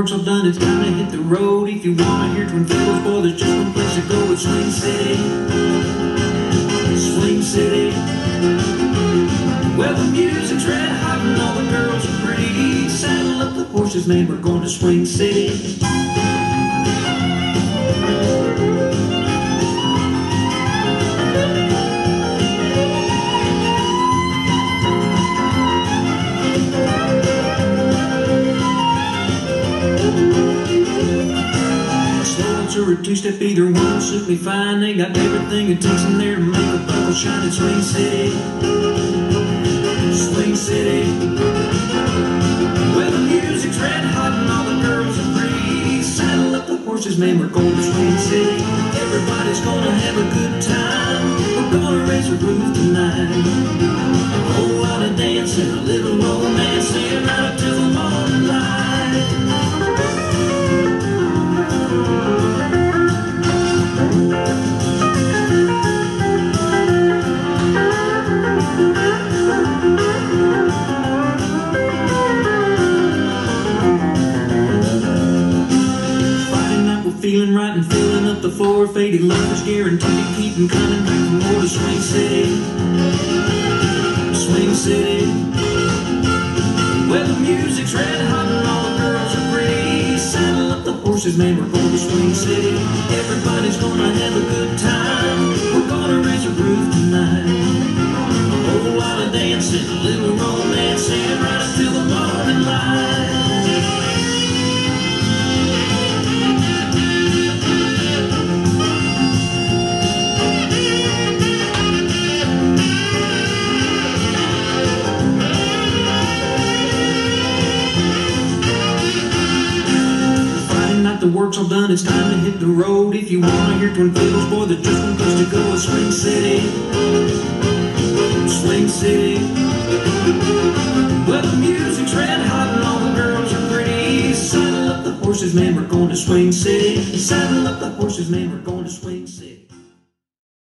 work's all done, it's time to hit the road. If you wanna hear Twin Fiddles, boy, there's just one place to go. It's Swing City. Swing City. Well, the music's red hot and all the girls are pretty. Saddle up the horses, man, we're going to Swing City. Or a two-step, either one suit me fine. They got everything it takes in there to make a buckle shine in Swing City. Swing City. Well, the music's red hot and all the girls are pretty. Saddle up the horses, man, we're going to Swing City. Everybody's gonna have a good time. We're gonna raise a roof tonight. A whole lot of dancing, a little romancing, right up till the morning light. Feeling right and filling up the floor. Faded lovers guaranteed to keep them coming back for more to Swing City. Swing City. Well, the music's red hot and all the girls are pretty. Saddle up the horses, man, we're going to Swing City. Everybody's gonna have a good time. We're gonna raise a roof tonight. A whole lot of dancing, a little romancing, right up till the morning light. The work's all done, it's time to hit the road. If you wanna hear Twin Fiddles, boy, there's just one place to go. It's Swing City. Swing City. Well, the music's red hot and all the girls are pretty. Saddle up the horses, man, we're going to Swing City. Saddle up the horses, man, we're going to Swing City.